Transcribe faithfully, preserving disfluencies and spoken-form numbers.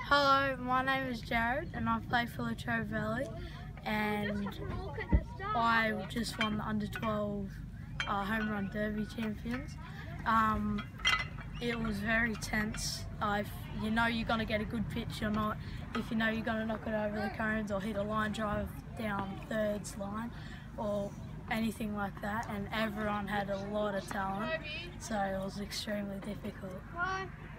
Hello, my name is Jarrod and I play for Latrobe Valley, and I just won the under twelve uh, home run derby champions. Um, it was very tense. Uh, if you know you're going to get a good pitch or not, if you know you're going to knock it over the cones or hit a line drive down thirds line or anything like that, and everyone had a lot of talent, so it was extremely difficult.